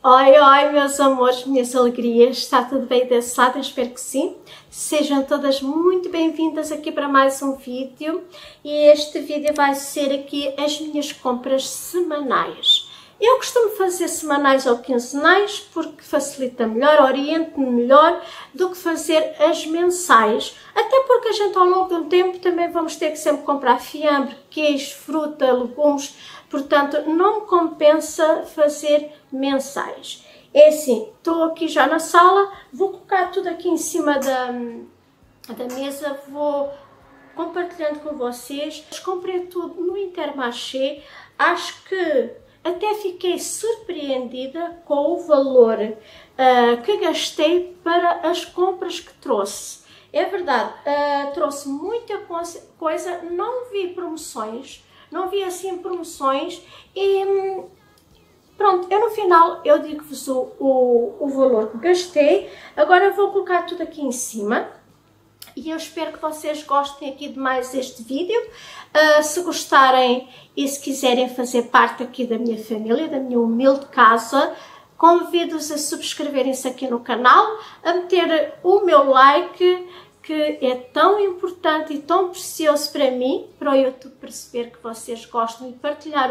Oi, oi, meus amores, minhas alegrias, está tudo bem desse lado? Eu espero que sim. Sejam todas muito bem-vindas aqui para mais um vídeo e este vídeo vai ser aqui as minhas compras semanais. Eu costumo fazer semanais ou quinzenais porque facilita melhor, orienta-me melhor do que fazer as mensais. Até porque a gente ao longo do tempo também vamos ter que sempre comprar fiambre, queijo, fruta, legumes, portanto não me compensa fazer mensais. É assim, estou aqui já na sala, vou colocar tudo aqui em cima da mesa, vou compartilhando com vocês. Comprei tudo no Intermarché, acho que até fiquei surpreendida com o valor que gastei para as compras que trouxe. É verdade, trouxe muita coisa, não vi promoções, não vi assim promoções e pronto, eu no final eu digo-vos o valor que gastei. Agora eu vou colocar tudo aqui em cima. E eu espero que vocês gostem aqui de mais este vídeo. Se gostarem e se quiserem fazer parte aqui da minha família, da minha humilde casa, convido-os a subscreverem-se aqui no canal, a meter o meu like, que é tão importante e tão precioso para mim, para o YouTube perceber que vocês gostam e partilhar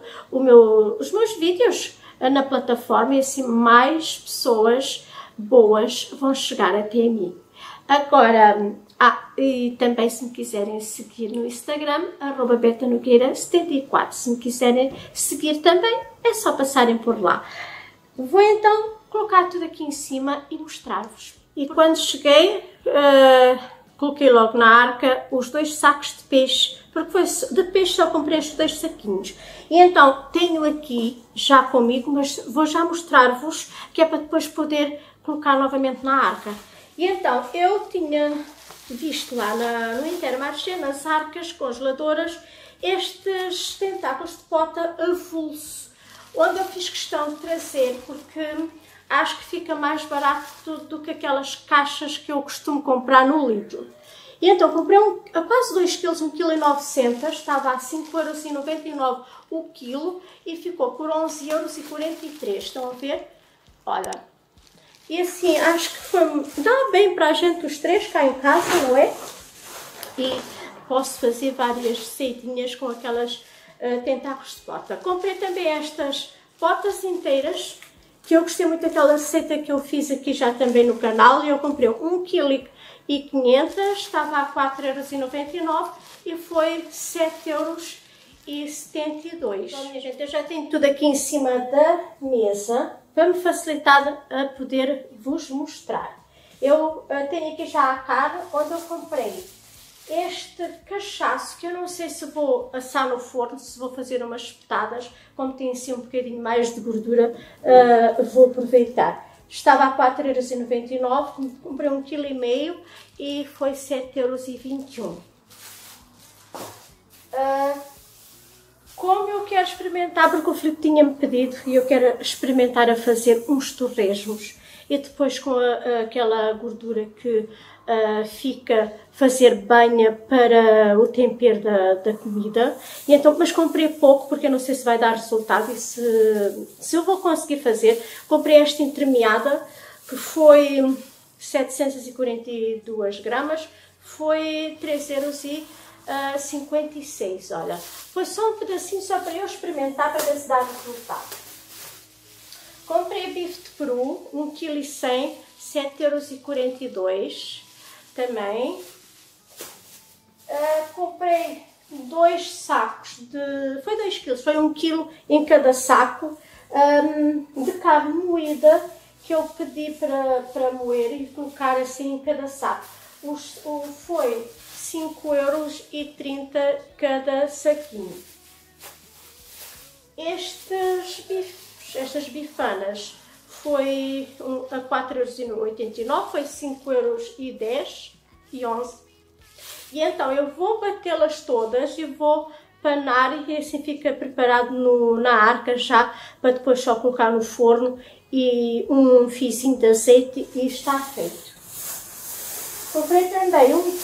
os meus vídeos na plataforma, e assim mais pessoas boas vão chegar até mim. Agora, e também se me quiserem seguir no Instagram, @betanogueira74, se me quiserem seguir também, é só passarem por lá. Vou então colocar tudo aqui em cima e mostrar-vos. E quando cheguei, coloquei logo na arca os 2 sacos de peixe, porque foi de peixe só comprei estes 2 saquinhos. E então tenho aqui já comigo, mas vou já mostrar-vos, que é para depois poder colocar novamente na arca. E então, eu tinha visto lá no Intermarché, nas arcas congeladoras, estes tentáculos de pota avulso, onde eu fiz questão de trazer, porque acho que fica mais barato do que aquelas caixas que eu costumo comprar no Lidl. E então, comprei a quase 2 kg, 1,9 kg, estava a 5,99 € o quilo e ficou por 11,43 €, estão a ver? Olha. E assim, acho que dá bem para a gente os 3 cá em casa, não é? E posso fazer várias receitinhas com aquelas tentáculos de pota. Comprei também estas potas inteiras, que eu gostei muito daquela receita que eu fiz aqui já também no canal. E eu comprei 1,5 kg, estava a 4,99 € e foi 7,72 €. Então, minha gente, eu já tenho tudo aqui em cima da mesa, para me facilitar a poder vos mostrar. Eu tenho aqui já a carne, onde eu comprei este cachaço, que eu não sei se vou assar no forno, se vou fazer umas espetadas, como tem assim um bocadinho mais de gordura, vou aproveitar. Estava a 4,99 €, comprei 1,5 kg e foi 7,21 €. Como eu quero experimentar, porque o Filipe tinha-me pedido e eu quero experimentar a fazer uns torresmos e depois com aquela gordura que fica, fazer banha para o tempero da comida. E então, mas comprei pouco porque eu não sei se vai dar resultado e se eu vou conseguir fazer. Comprei esta entremeada que foi 742 gramas, foi 3,56 €, olha, foi só um pedacinho só para eu experimentar, para ver se dá resultado. Comprei bife de peru, 1,1 kg, 7,42 € também. Comprei 2 sacos foi 2 kg, foi 1 kg em cada saco, de carne moída, que eu pedi para moer e colocar assim em cada saco. Foi 5,30 € cada saquinho. Estas bifanas foi a 4,89 €, foi 5,10 € e 11 €. E então eu vou batê-las todas e vou panar, e assim fica preparado na arca já, para depois só colocar no forno e um fiozinho de azeite e está feito. Comprei também 1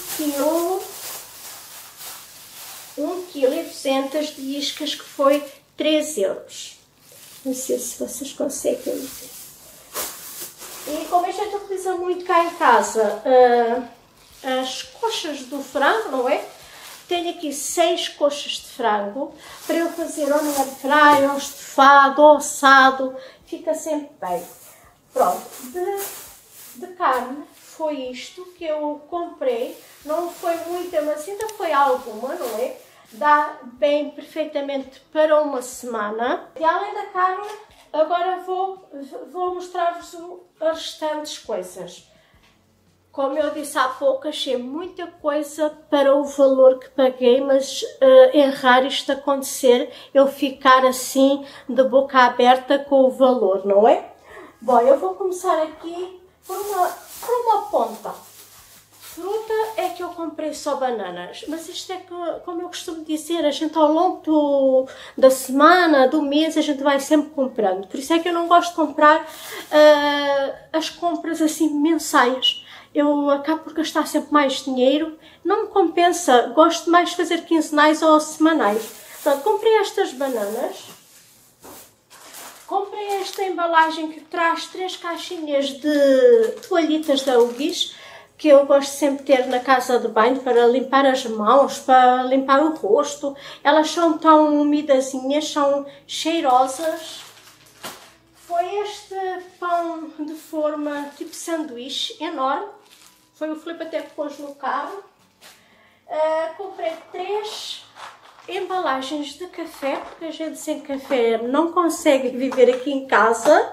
kg e 200 de iscas, que foi 3 €. Não sei se vocês conseguem ver. E como a gente utiliza muito cá em casa as coxas do frango, não é? Tenho aqui 6 coxas de frango para eu fazer ou no air fryer, ou estofado, ou assado. Fica sempre bem. Pronto, de carne foi isto que eu comprei. Não foi muita, mas ainda foi alguma, não é? Dá bem perfeitamente para uma semana. E além da carne, agora vou mostrar-vos as restantes coisas. Como eu disse há pouco, achei muita coisa para o valor que paguei, mas é raro isto acontecer, eu ficar assim de boca aberta com o valor, não é? Bom, eu vou começar aqui por uma ponta. Fruta é que eu comprei só bananas, mas isto é que, como eu costumo dizer, a gente ao longo da semana, do mês, a gente vai sempre comprando. Por isso é que eu não gosto de comprar as compras assim mensais. Eu acabo por gastar sempre mais dinheiro, não me compensa, gosto mais de fazer quinzenais ou semanais. Portanto, comprei estas bananas, comprei esta embalagem que traz 3 caixinhas de toalhitas da Huggies, que eu gosto sempre de ter na casa de banho para limpar as mãos, para limpar o rosto. Elas são tão umidazinhas, são cheirosas. Foi este pão de forma tipo sanduíche, enorme. Foi o Filipe até que pôs no carro. Comprei 3 embalagens de café, porque a gente sem café não consegue viver aqui em casa.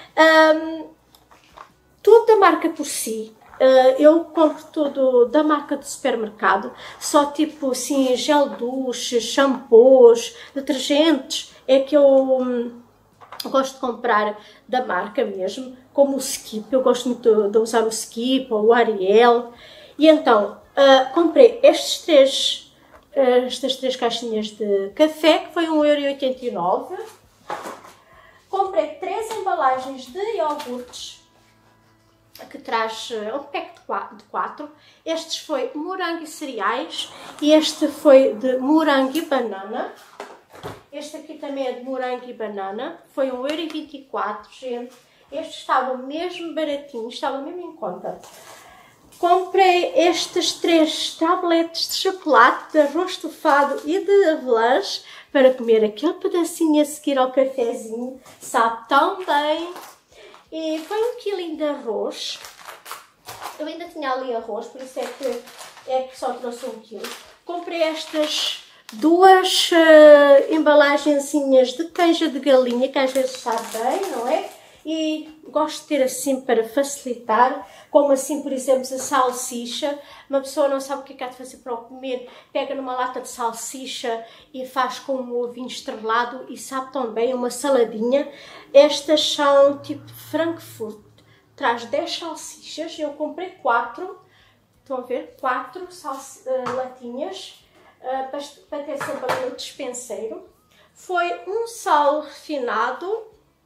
Tudo da marca por si. Eu compro tudo da marca do supermercado, só tipo assim, gel duche, shampoos, detergentes, é que eu gosto de comprar da marca mesmo, como o Skip, eu gosto muito de usar o Skip ou o Ariel. E então, comprei estas 3 caixinhas de café, que foi 1,89 €. Comprei 3 embalagens de iogurtes, que traz um pack de 4. Estes foi morango e cereais e este foi de morango e banana. Este aqui também é de morango e banana, foi 1,24 €, gente. Este estava mesmo baratinho, estava mesmo em conta. Comprei estes 3 tabletes de chocolate, de arroz estufado e de avelãs para comer aquele pedacinho a seguir ao cafezinho. Sabe tão bem. E foi 1 kg de arroz. Eu ainda tinha ali arroz, por isso é que só trouxe 1 kg. Comprei estas 2 embalagenzinhas de canja de galinha, que às vezes sabe bem, não é? E gosto de ter assim para facilitar, como assim, por exemplo, a salsicha. Uma pessoa não sabe o que é que há de fazer para o comer, pega numa lata de salsicha e faz com um ovinho estrelado e sabe tão bem, uma saladinha. Estas são tipo Frankfurt, traz 10 salsichas, eu comprei 4, estão a ver? 4 latinhas para ter sempre ali no despenseiro. Foi um sal refinado.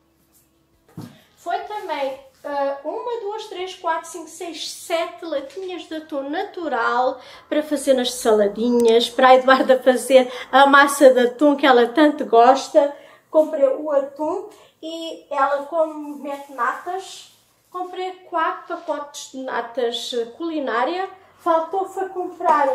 Foi também 1, 2, 3, 4, 5, 6, 7 latinhas de atum natural para fazer nas saladinhas, para a Eduarda fazer a massa de atum que ela tanto gosta. Comprei o atum e ela, como mete natas, comprei 4 pacotes de natas culinária. Faltou foi comprar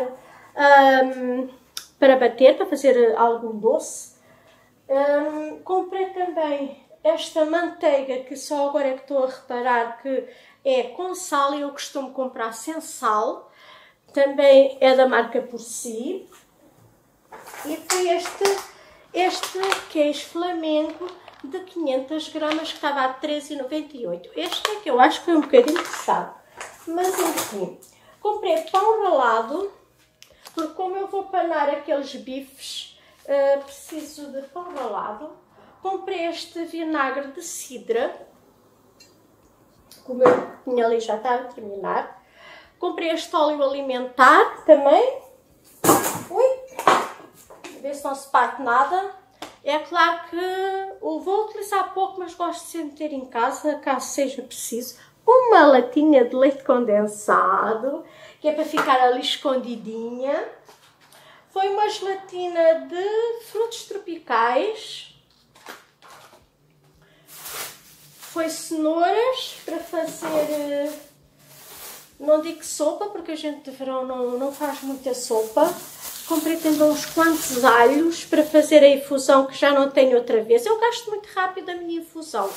para bater, para fazer algum doce. Comprei também esta manteiga, que só agora é que estou a reparar que é com sal e eu costumo comprar sem sal. Também é da marca por si. E foi este queijo Flamengo de 500 gramas que estava a 13,98. Este é que eu acho que foi um bocadinho pesado. Mas enfim, comprei pão ralado, porque como eu vou panar aqueles bifes, preciso de pão ralado. Comprei este vinagre de cidra, como eu tinha ali, já está a terminar. Comprei este óleo alimentar também. Ui, ver se não se parte nada. É claro que eu vou utilizar pouco, mas gosto de sempre ter em casa, caso seja preciso. Uma latinha de leite condensado, que é para ficar ali escondidinha. Foi uma gelatina de frutos tropicais. foi cenouras para fazer, não digo sopa, porque a gente de verão não faz muita sopa. Comprei também uns quantos alhos para fazer a infusão, que já não tenho outra vez. Eu gasto muito rápido a minha infusão.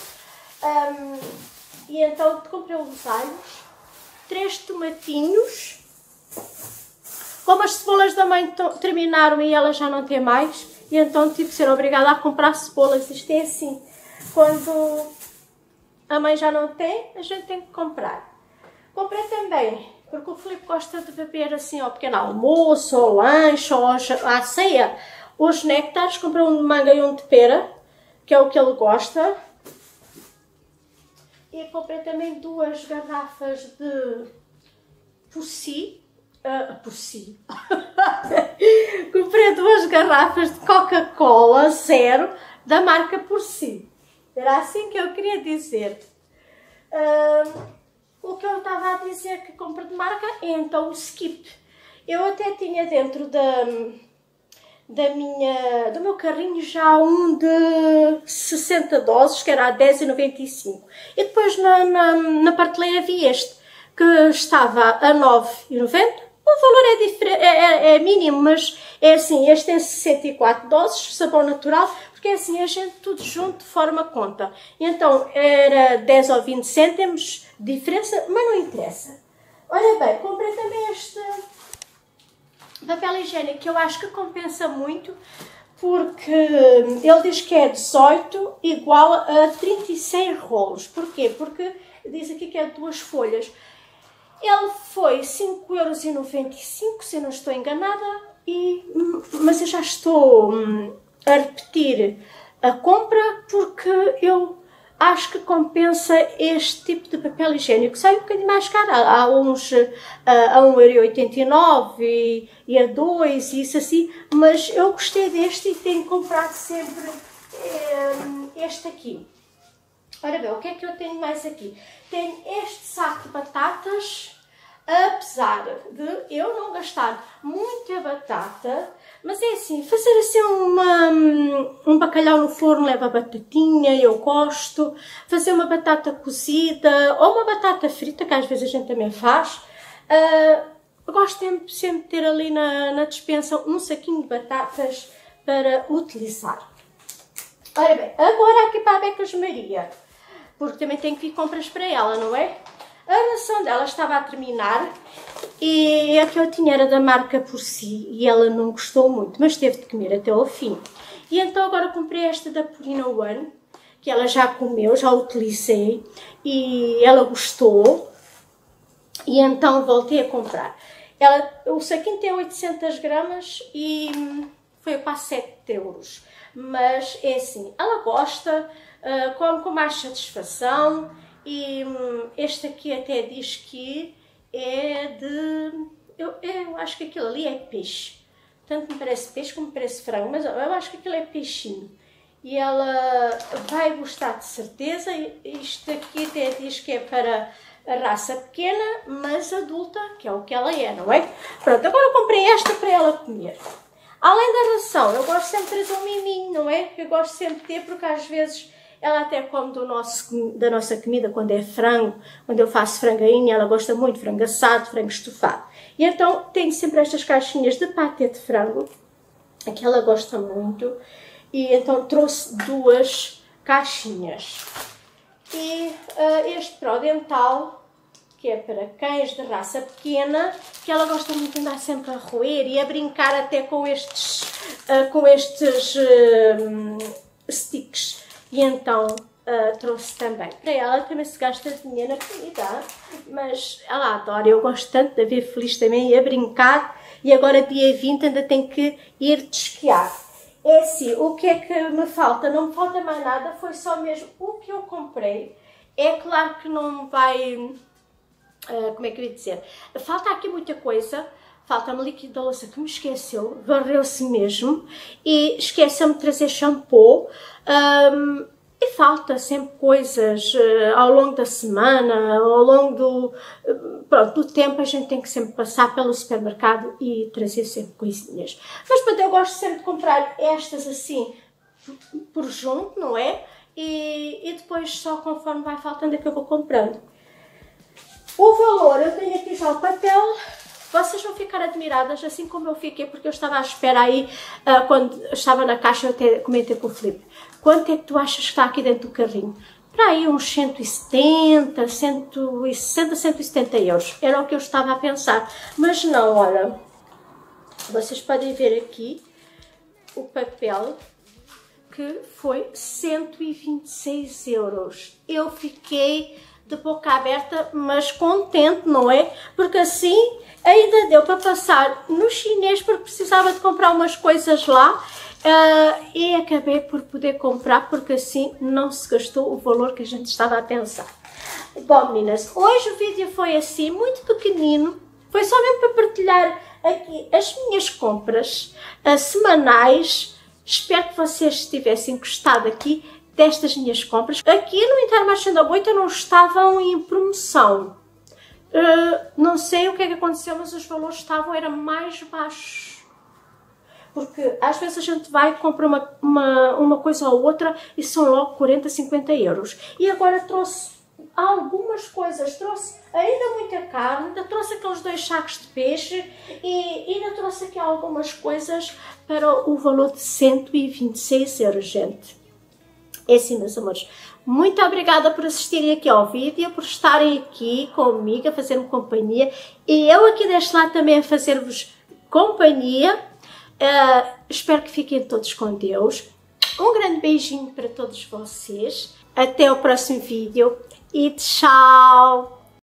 E então comprei uns alhos, 3 tomatinhos. Como as cebolas da mãe terminaram e ela já não tem mais, e então tive que ser obrigada a comprar cebolas. Isto é assim, quando a mãe já não tem, a gente tem que comprar. Comprei também, porque o Filipe gosta de beber assim ao pequeno almoço, ao lanche, ou à ceia, os néctares. Comprei um de manga e um de pera, que é o que ele gosta. E comprei também 2 garrafas de comprei 2 garrafas de Coca-Cola zero da marca Porci. Era assim que eu queria dizer. O que eu estava a dizer que compro de marca é então o Skip. Eu até tinha dentro do meu carrinho já um de 60 doses, que era a 10,95. E depois na prateleira vi este, que estava a 9,90. O valor é diferente, é mínimo, mas é assim, este tem 64 doses, sabão natural, porque é assim, a gente tudo junto de forma conta. Então era 10 ou 20 cêntimos de diferença, mas não interessa. Olha bem, comprei também este papel higiênico, que eu acho que compensa muito, porque ele diz que é 18 igual a 36 rolos. Porquê? Porque diz aqui que é 2 folhas. Ele foi 5,95 €, se eu não estou enganada, mas eu já estou a repetir a compra, porque eu acho que compensa este tipo de papel higiênico. Sai um bocadinho mais caro, há uns a 1,89 € e a 2 € e isso assim, mas eu gostei deste e tenho comprado sempre este aqui. Ora bem, o que é que eu tenho mais aqui? Tenho este saco de batatas, apesar de eu não gastar muita batata, mas é assim, fazer assim um bacalhau no forno leva batatinha, eu gosto. Fazer uma batata cozida ou uma batata frita, que às vezes a gente também faz. Gosto sempre de ter ali na despensa um saquinho de batatas para utilizar. Ora bem, agora aqui para a Becas Maria, porque também tenho que ir compras para ela, não é? A ração dela estava a terminar e a que eu tinha era da marca Porci e ela não gostou muito, mas teve de comer até ao fim. E então agora comprei esta da Purina One, que ela já comeu, já utilizei e ela gostou, e então voltei a comprar. O saquinho tem 800 gramas e foi quase 7 €. Mas é assim, ela gosta, come com mais satisfação. E este aqui até diz que é de... Eu acho que aquilo ali é peixe. Tanto me parece peixe como me parece frango, mas eu acho que aquilo é peixinho. E ela vai gostar de certeza. Isto aqui até diz que é para a raça pequena, mas adulta, que é o que ela é, não é? Pronto, agora eu comprei esta para ela comer. Além da ração, eu gosto sempre de trazer um miminho, não é? Eu gosto sempre de ter, porque às vezes ela até come da nossa comida, quando é frango, quando eu faço frangainha, ela gosta muito de frango assado, frango estufado. E então tenho sempre estas caixinhas de patê de frango, que ela gosta muito, e então trouxe 2 caixinhas. E este Prodental, que é para cães de raça pequena, que ela gosta muito de andar sempre a roer e a brincar até com estes sticks. E então trouxe também. Para ela também se gasta dinheiro na comida, mas ela adora. Eu gosto tanto de a ver feliz também e a brincar. E agora dia 20 ainda tenho que ir de esquiar. É assim, o que é que me falta? Não me falta mais nada, foi só mesmo o que eu comprei. É claro que não vai... como é que eu ia dizer? Falta aqui muita coisa. Falta-me líquido da louça que me esqueceu, varreu-se mesmo, e esqueceu-me de trazer shampoo, e falta sempre coisas ao longo da semana, ao longo do tempo. A gente tem que sempre passar pelo supermercado e trazer sempre coisinhas. Mas pronto, eu gosto sempre de comprar estas assim por junto, não é? e depois só conforme vai faltando é que eu vou comprando. O valor, eu tenho aqui já o papel. Vocês vão ficar admiradas, assim como eu fiquei, porque eu estava à espera aí, quando estava na caixa, eu até comentei com o Filipe. Quanto é que tu achas que está aqui dentro do carrinho? Para aí uns 160, 170 euros. Era o que eu estava a pensar. Mas não, olha, vocês podem ver aqui o papel, que foi 126 euros. Eu fiquei de boca aberta, mas contente, não é? Porque assim ainda deu para passar no chinês, porque precisava de comprar umas coisas lá, e acabei por poder comprar, porque assim não se gastou o valor que a gente estava a pensar. Bom, meninas, hoje o vídeo foi assim, muito pequenino, foi só mesmo para partilhar aqui as minhas compras semanais. Espero que vocês tivessem gostado aqui destas minhas compras. Aqui no Intermarché da Boita não estavam em promoção. Não sei o que é que aconteceu, mas os valores estavam, era mais baixos. Porque às vezes a gente vai e compra uma coisa ou outra e são logo 40, 50 euros. E agora trouxe algumas coisas, trouxe ainda muita carne, ainda trouxe aqueles 2 sacos de peixe e ainda trouxe aqui algumas coisas para o valor de 126 euros, gente. É assim, meus amores. Muito obrigada por assistirem aqui ao vídeo, por estarem aqui comigo a fazer-me companhia e eu aqui deste lado também a fazer-vos companhia. Espero que fiquem todos com Deus. Um grande beijinho para todos vocês. Até o próximo vídeo e tchau!